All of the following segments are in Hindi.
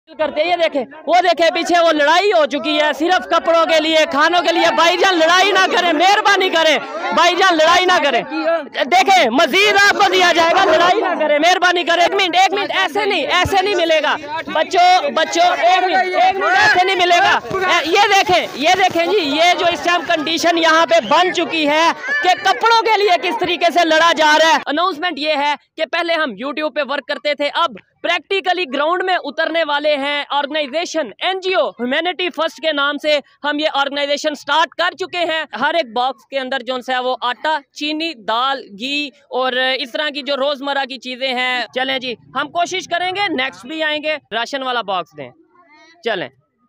करते ये देखे, वो देखे पीछे वो लड़ाई हो चुकी है सिर्फ कपड़ों के लिए, खानों के लिए। भाईजान लड़ाई ना करें, मेहरबानी करें भाईजान, लड़ाई ना करें। देखे मजीद आपको दिया जाएगा, लड़ाई ना करें, मेहरबानी करें। एक मिनट, ऐसे नहीं मिलेगा बच्चों, एक मिनट ऐसे नहीं मिलेगा। ये देखें जी, ये जो इस टाइम कंडीशन यहाँ पे बन चुकी है कि कपड़ों के लिए किस तरीके से लड़ा जा रहा है। अनाउंसमेंट ये है कि पहले हम यूट्यूब पे वर्क करते थे, अब प्रैक्टिकली ग्राउंड में उतरने वाले हैं। ऑर्गेनाइजेशन एनजीओ ह्यूमैनिटी फर्स्ट के नाम से हम ये ऑर्गेनाइजेशन स्टार्ट कर चुके हैं। हर एक बॉक्स के अंदर जो है वो आटा, चीनी, दाल, घी और इस तरह की जो रोजमर्रा की चीजें हैं। चलें जी, हम कोशिश करेंगे, नेक्स्ट भी आएंगे, राशन वाला बॉक्स दें। चलें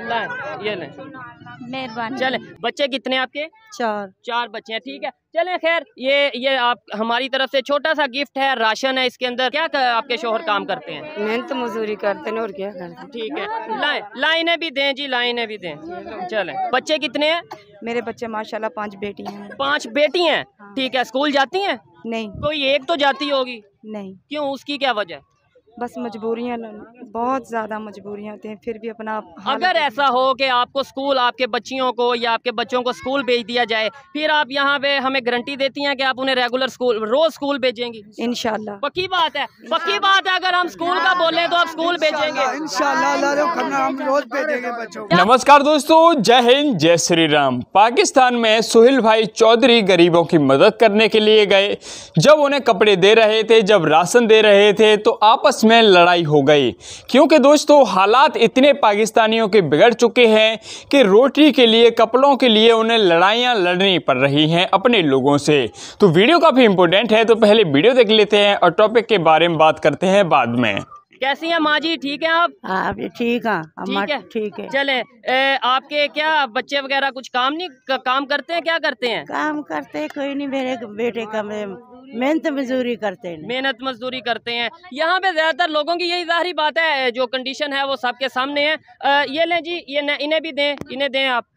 ये लें, मेहरबानी। चलें। बच्चे कितने आपके? चार बच्चे हैं, ठीक है। चलें खैर, ये आप हमारी तरफ से छोटा सा गिफ्ट है, राशन है इसके अंदर। क्या आपके शोहर काम करते हैं? मेहनत मजदूरी करते हैं और क्या करते हैं। ठीक है, लाइनें भी दें जी, लाइनें भी दें। चलें। बच्चे कितने हैं? मेरे बच्चे माशाल्लाह 5 बेटी हैं। 5 बेटी हैं, ठीक है। स्कूल जाती हैं? नहीं। कोई एक तो जाती होगी? नहीं। क्यों, उसकी क्या वजह? बस मजबूरियाँ, बहुत ज़्यादा मजबूरियाँ होती हैं, फिर भी अपना। अगर ऐसा हो कि आपको स्कूल, आपके बच्चियों को या आपके बच्चों को स्कूल भेज दिया जाए, फिर आप यहाँ पे हमें गारंटी देती हैं कि आप उन्हें रेगुलर स्कूल, रोज स्कूल भेजेंगी? इंशाल्लाह। पक्की बात है, पक्की बात है। अगर हम स्कूल का बोले तो आप स्कूल भेजेंगे इंशाल्लाह, हम रोज भेजेंगे बच्चों को। नमस्कार दोस्तों, जय हिंद, जय श्री राम। पाकिस्तान में सुहेल भाई चौधरी गरीबों की मदद करने के लिए गए। जब उन्हें कपड़े दे रहे थे, जब राशन दे रहे थे, तो आपस में लड़ाई हो गई। क्योंकि दोस्तों हालात इतने पाकिस्तानियों के बिगड़ चुके हैं कि रोटी के लिए, कपड़ों के लिए उन्हें लड़ाइयाँ लड़नी पड़ रही हैं अपने लोगों से। तो वीडियो काफ़ी इंपॉर्टेंट है, तो पहले वीडियो देख लेते हैं और टॉपिक के बारे में बात करते हैं बाद में। कैसी हैं माँ जी, ठीक है आप? हाँ ठीक है, ठीक है। चले, आपके क्या बच्चे वगैरह कुछ काम करते हैं? क्या करते हैं? काम करते हैं, कोई नहीं। मेरे बेटे का मेहनत मजदूरी करते हैं। मेहनत मजदूरी करते हैं। यहाँ पे ज्यादातर लोगों की यही ज़ाहिरी बात है, जो कंडीशन है वो सबके सामने है। ये लें जी, ये इन्हें भी दें, इन्हें दें आप।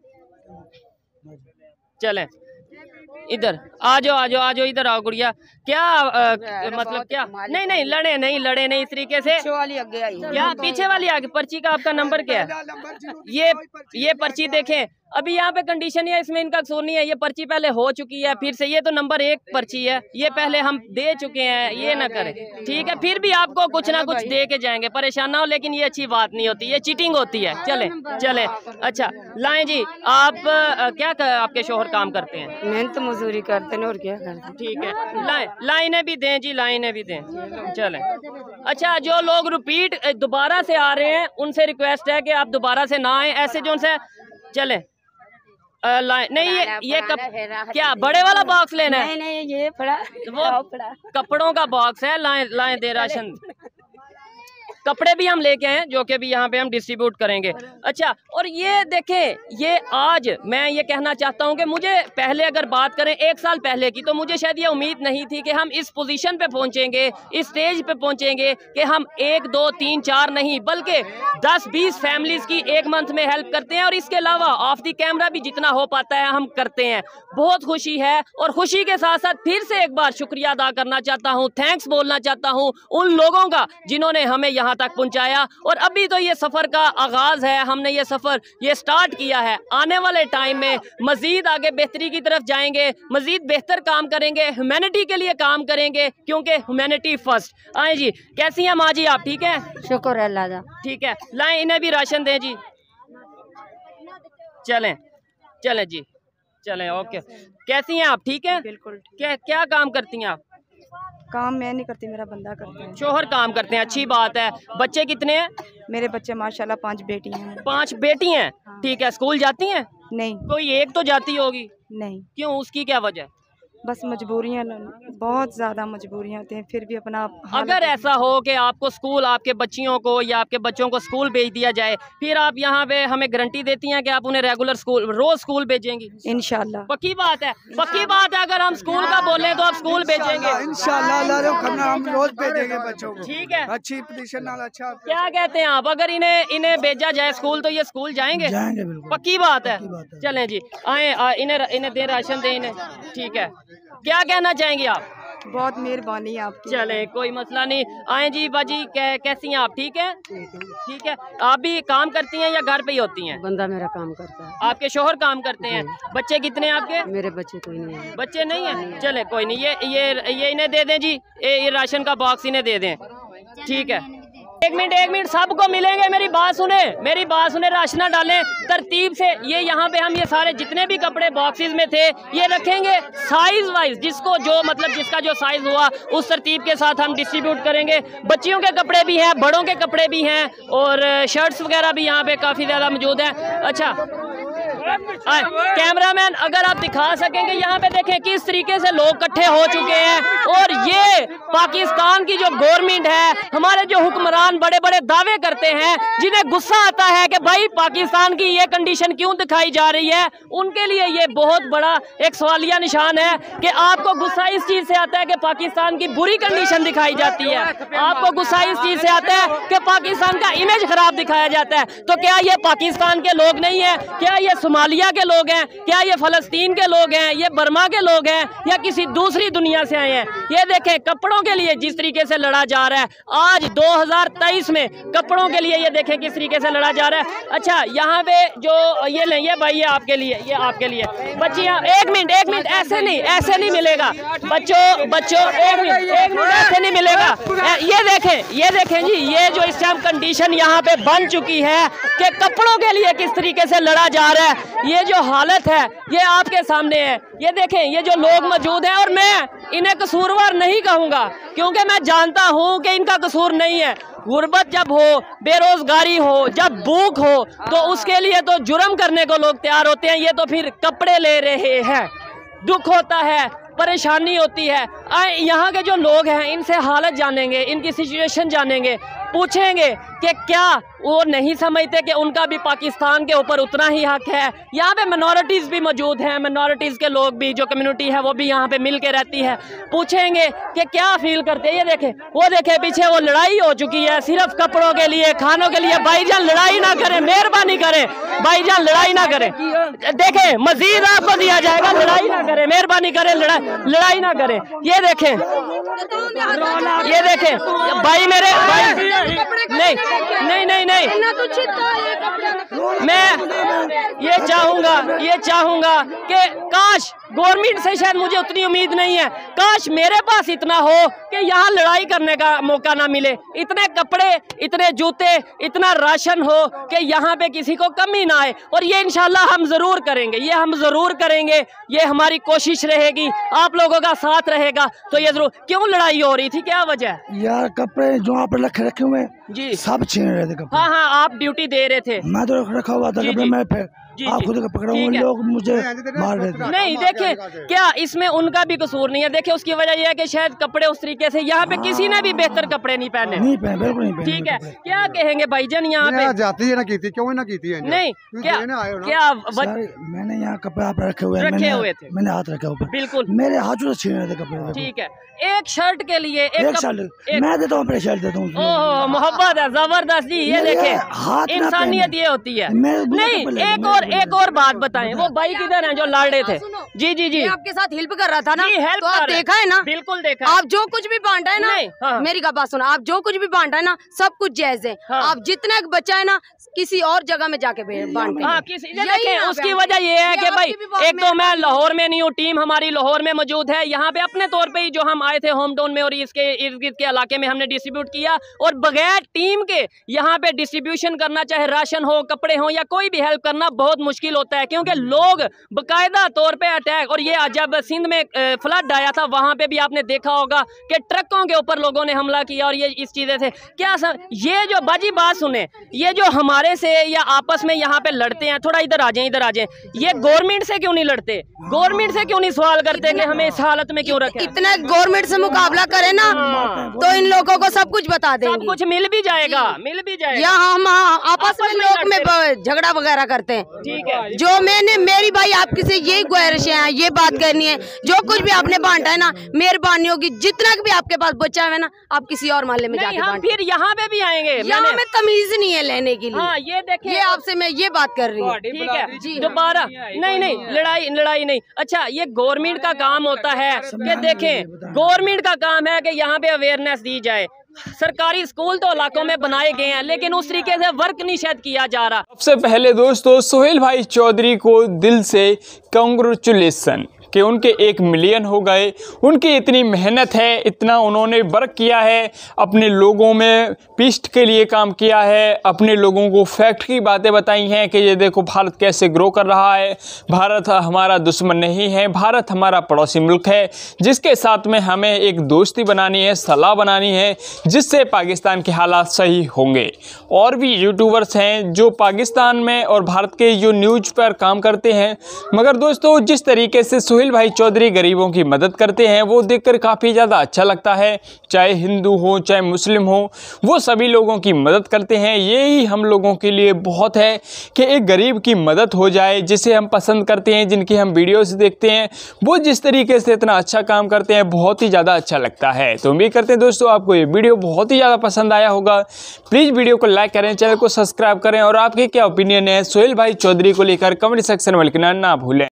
चलें इधर आ जाओ, इधर आओ गुड़िया। क्या मतलब क्या? नहीं लड़े नहीं इस तरीके से। क्या पीछे वाली आगे पर्ची का आपका नंबर क्या है? ये पर्ची देखें, अभी यहाँ पे कंडीशन है, इसमें इनका कसूर नहीं है। ये पर्ची पहले हो चुकी है, फिर से ये तो नंबर 1 पर्ची है, ये पहले हम दे चुके हैं, ये ना करें, ठीक है। फिर भी आपको कुछ ना कुछ दे के जाएंगे, परेशान ना हो, लेकिन ये अच्छी बात नहीं होती, ये चीटिंग होती है। चले अच्छा, लाएं जी। आप क्या आपके शोहर काम करते हैं? मेहनत मजदूरी करते हैं और क्या करते हैं। ठीक है, लाइनें भी दें जी, लाइनें भी दें। चलें अच्छा, जो लोग रिपीट दोबारा से आ रहे हैं उनसे रिक्वेस्ट है कि आप दोबारा से ना आए, ऐसे जो उनसे। चलें नहीं, ये क्या बड़े वाला बॉक्स लेना है? नहीं, ये वो कपड़ों का बॉक्स है, लाएं दे राशन। कपड़े भी हम लेके आए, जो कि भी यहाँ पे हम डिस्ट्रीब्यूट करेंगे। अच्छा, और ये देखें, ये आज मैं ये कहना चाहता हूँ कि मुझे पहले अगर बात करें 1 साल पहले की, तो मुझे शायद ये उम्मीद नहीं थी कि हम इस पोजीशन पे पहुँचेंगे, इस स्टेज पे पहुँचेंगे कि हम 1, 2, 3, 4 नहीं बल्कि 10-20 फैमिलीज की एक मंथ में हेल्प करते हैं। और इसके अलावा ऑफ द कैमरा भी जितना हो पाता है हम करते हैं। बहुत खुशी है, और खुशी के साथ साथ फिर से एक बार शुक्रिया अदा करना चाहता हूँ, थैंक्स बोलना चाहता हूँ उन लोगों का जिन्होंने हमें यहाँ तक पहुंचाया। और अभी तो ये सफर का आगाज है, हमने ये सफर स्टार्ट किया है। आने वाले टाइम में मजीद आगे बेहतरी की तरफ जाएंगे, मजीद बेहतर काम करेंगे, ह्यूमैनिटी के लिए काम करेंगे, क्योंकि ह्यूमैनिटी फर्स्ट। आए जी, कैसी हैं माँ जी आप, ठीक है? शुक्र है अल्लाह का। ठीक है, लाएं इन्हें भी राशन दें जी। चलें जी, चलें, ओके। कैसी हैं आप, ठीक है? बिल्कुल। क्या काम करती हैं आप? काम मैं नहीं करती, मेरा बंदा करता है। शोहर काम करते हैं, अच्छी बात है। बच्चे कितने हैं? मेरे बच्चे माशाल्लाह 5 बेटी हैं। 5 बेटी हैं, ठीक है। स्कूल जाती हैं? नहीं। कोई एक तो जाती होगी? नहीं। क्यों, उसकी क्या वजह? बस मजबूरियाँ, बहुत ज़्यादा मजबूरियाँ होती हैं, फिर भी अपना। अगर ऐसा हो कि आपको स्कूल, आपके बच्चियों को या आपके बच्चों को स्कूल भेज दिया जाए, फिर आप यहाँ पे हमें गारंटी देती हैं कि आप उन्हें रेगुलर स्कूल, रोज स्कूल भेजेंगी? इंशाल्लाह। पक्की बात है, पक्की बात है। अगर हम स्कूल का बोले तो आप स्कूल भेजेंगे इंशाल्लाह, हम रोज भेजेंगे बच्चों को, ठीक है। अच्छी पोजीशन नाल। अच्छा, क्या कहते हैं आप, अगर इन्हें भेजा जाए स्कूल तो ये स्कूल जाएंगे? पक्की बात है। चलें जी, आए इन्हें दे राशन दें इन्हें, ठीक है। क्या कहना चाहेंगे आप? बहुत मेहरबानी आपकी। चले कोई मसला नहीं। आए जी बाजी, कैसी हैं आप? ठीक है, ठीक है। आप भी काम करती हैं या घर पे ही होती हैं? बंदा मेरा काम करता है। आपके शोहर काम करते हैं? बच्चे कितने हैं आपके? मेरे बच्चे कोई नहीं है। बच्चे नहीं हैं? चले कोई नहीं, ये इन्हें दे दें जी, ये राशन का बॉक्स इन्हें दे दें। ठीक है, एक मिनट सबको मिलेंगे। मेरी बात सुने, राशन डालें तरतीब से। ये यहाँ पे हम ये सारे जितने भी कपड़े बॉक्सेस में थे ये रखेंगे साइज वाइज, जिसको जो मतलब जिसका जो साइज हुआ उस तरतीब के साथ हम डिस्ट्रीब्यूट करेंगे। बच्चियों के कपड़े भी हैं, बड़ों के कपड़े भी हैं और शर्ट्स वगैरह भी यहाँ पे काफ़ी ज़्यादा मौजूद हैं। अच्छा कैमरामैन अगर आप दिखा सकेंगे, यहाँ पे देखें किस तरीके से लोग इकट्ठे हो चुके हैं। और ये पाकिस्तान की जो गवर्नमेंट है, हमारे जो हुक्मरान बड़े बड़े दावे करते हैं, जिन्हें गुस्सा आता है कि भाई पाकिस्तान की ये कंडीशन क्यों दिखाई जा रही है, उनके लिए ये बहुत बड़ा एक सवालिया निशान है कि आपको गुस्सा इस चीज से आता है कि पाकिस्तान की बुरी कंडीशन दिखाई जाती है, आपको गुस्सा इस चीज से आता है कि पाकिस्तान का इमेज खराब दिखाया जाता है। तो क्या ये पाकिस्तान के लोग नहीं है? क्या ये सोमालिया के लोग हैं? क्या ये फलस्तीन के लोग हैं? ये बर्मा के लोग हैं या किसी दूसरी दुनिया से आए हैं? ये देखें कपड़ों के लिए जिस तरीके से लड़ा जा रहा है आज 2023 में, कपड़ों के लिए ये देखें किस तरीके से लड़ा जा रहा है। अच्छा यहाँ पे जो ये लें, ये भाई ये आपके लिए, ये आपके लिए। बच्चियाँ एक मिनट ऐसे नहीं मिलेगा बच्चों एक मिनट ऐसे नहीं मिलेगा। ये देखें जी, ये जो इस टाइम कंडीशन यहाँ पे बन चुकी है कि कपड़ों के लिए किस तरीके से लड़ा जा रहा है, ये जो हालत है ये आपके सामने है। ये देखें ये जो लोग मौजूद हैं, और मैं इन्हें कसूरवार नहीं कहूँगा क्योंकि मैं जानता हूँ कि इनका कसूर नहीं है। गुर्बत जब हो, बेरोजगारी हो, जब भूख हो, तो उसके लिए तो जुर्म करने को लोग तैयार होते हैं। ये तो फिर कपड़े ले रहे हैं, दुख होता है, परेशानी होती है। यहाँ के जो लोग हैं इनसे हालत जानेंगे, इनकी सिचुएशन जानेंगे, पूछेंगे कि क्या वो नहीं समझते कि उनका भी पाकिस्तान के ऊपर उतना ही हक है। यहाँ पे मिनॉरिटीज़ भी मौजूद हैं, मिनॉरिटीज़ के लोग भी, जो कम्युनिटी है वो भी यहाँ पे मिल के रहती है। पूछेंगे कि क्या फील करते हैं। ये देखें, वो देखें पीछे वो लड़ाई हो चुकी है सिर्फ कपड़ों के लिए, खानों के लिए। भाईजान लड़ाई ना करें, मेहरबानी करें भाईजान, लड़ाई ना करें। देखें मजीद आपको दिया जाएगा, लड़ाई ना करें, मेहरबानी करें, लड़ाई ना करें। ये देखें भाई मेरे भाई, नहीं मैं ये चाहूंगा कि काश गवर्नमेंट से, शायद मुझे उतनी उम्मीद नहीं है, काश मेरे पास इतना हो कि यहाँ लड़ाई करने का मौका ना मिले। इतने कपड़े, इतने जूते, इतना राशन हो कि यहाँ पे किसी को कमी ना आए। और ये इंशाल्लाह हम ज़रूर करेंगे, ये हमारी कोशिश रहेगी, आप लोगों का साथ रहेगा। तो ये जरूर। क्यों लड़ाई हो रही थी, क्या वजह? यार कपड़े जो आप रखे हुए जी सब छीन रहे थे कपड़े। हाँ आप ड्यूटी दे रहे थे। मैं तो रखा हुआ था कपड़े, मैं फिर आप खुद पकड़ा, लोग मुझे मार रहे थे। नहीं देखे क्या इसमें उनका भी कसूर नहीं है। देखे उसकी वजह यह है कि शायद कपड़े उस तरीके से यहाँ पे किसी ने भी बेहतर कपड़े नहीं पहने, बिल्कुल नहीं पहने। ठीक है, क्या कहेंगे भाईजान यहाँ पे? जाती है ना की थी, क्यों ना की थी? नहीं क्या मैंने यहाँ कपड़े आप रखे हुए थे, मैंने हाथ रखे ऊपर, बिल्कुल मेरे हाथों से छीन रहे थे कपड़े। ठीक है, एक शर्ट के लिए एक शर्ट मैं देता हूँ, शर्ट देता हूँ। ओह मोहब्बत है, जबरदस्त जी। ये देखे इंसानियत ये होती है। नहीं एक और बात बताएं, वो भाई किधर हैं जो लड़ रहे थे? जी आपके साथ हेल्प कर रहा था ना, हेल्प तो आप देखा है ना? बिल्कुल देखा। आप जो कुछ भी बांटा है ना, मेरी बात सुनो, आप जो कुछ भी बांटा है ना सब कुछ जायज है। आप जितना बच्चा है ना किसी और जगह में जाके बांटे। देखें उसकी वजह ये है कि भाई एक तो मैं लाहौर में नहीं हूँ, टीम हमारी लाहौर में मौजूद है। यहाँ पे अपने तौर पे ही जो हम आए थे होम टाउन में और इसके इर्द गिर्द के इलाके में हमने डिस्ट्रीब्यूट किया, और बगैर टीम के यहाँ पे डिस्ट्रीब्यूशन करना, चाहे राशन हो, कपड़े हो या कोई भी हेल्प करना बहुत मुश्किल होता है, क्योंकि लोग बाकायदा तौर पे अटैक। और ये जब सिंध में फ्लड आया था वहां पे भी आपने देखा होगा कि ट्रकों के ऊपर लोगों ने हमला किया। और ये इस चीजें से क्या ये जो बाजी बात सुने, ये जो हमारे से या आपस में यहाँ पे लड़ते हैं, थोड़ा इधर आ जाए, ये गवर्नमेंट से क्यों नहीं लड़ते? गवर्नमेंट से क्यों नहीं सवाल करते कि हमें इस हालत में क्यों रखे? इतना गवर्नमेंट से मुकाबला करे ना तो इन लोगों को सब कुछ बता देंगे, सब कुछ मिल भी जाएगा। या हम आपस में लोग में झगड़ा वगैरह करते हैं। ठीक है, जो मेरी भाई आपकी से यही गुजारिश है, ये बात करनी है, जो कुछ भी आपने बांटा है ना, मेहरबानी होगी जितना भी आपके पास बचा है ना, आप किसी और मोहल्ले में जाके बांट। फिर यहाँ पे भी आएंगे, यहाँ में तमीज नहीं है लेने के लिए। हाँ, ये देखिए, ये आपसे मैं ये बात कर रही हूँ। ठीक है, दोबारा नहीं, लड़ाई नहीं। अच्छा, ये गवर्नमेंट का काम होता है कि देखें, गवर्नमेंट का काम है कि यहाँ पे अवेयरनेस दी जाए। सरकारी स्कूल तो इलाकों में बनाए गए हैं, लेकिन उस तरीके से वर्क नहीं शायद किया जा रहा। सबसे पहले दोस्तों सोहेल भाई चौधरी को दिल से कांग्रेचुलेसन कि उनके 1 मिलियन हो गए। उनकी इतनी मेहनत है, इतना उन्होंने वर्क किया है, अपने लोगों में पीस के लिए काम किया है, अपने लोगों को फैक्ट की बातें बताई हैं कि ये देखो भारत कैसे ग्रो कर रहा है, भारत हमारा दुश्मन नहीं है, भारत हमारा पड़ोसी मुल्क है जिसके साथ में हमें एक दोस्ती बनानी है, सलाह बनानी है, जिससे पाकिस्तान के हालात सही होंगे। और भी यूट्यूबर्स हैं जो पाकिस्तान में और भारत के जो न्यूज़ पर काम करते हैं, मगर दोस्तों जिस तरीके से सोहेल भाई चौधरी गरीबों की मदद करते हैं वो देखकर काफ़ी ज़्यादा अच्छा लगता है। चाहे हिंदू हो चाहे मुस्लिम हो, वो सभी लोगों की मदद करते हैं। यही हम लोगों के लिए बहुत है कि एक गरीब की मदद हो जाए, जिसे हम पसंद करते हैं, जिनकी हम वीडियोस देखते हैं, वो जिस तरीके से इतना अच्छा काम करते हैं, बहुत ही ज़्यादा अच्छा लगता है। तो उम्मीद करते हैं दोस्तों आपको ये वीडियो बहुत ही ज़्यादा पसंद आया होगा। प्लीज़ वीडियो को लाइक करें, चैनल को सब्सक्राइब करें और आपके क्या ओपिनियन है सोहेल भाई चौधरी को लेकर कमेंट सेक्शन में लिखना ना भूलें।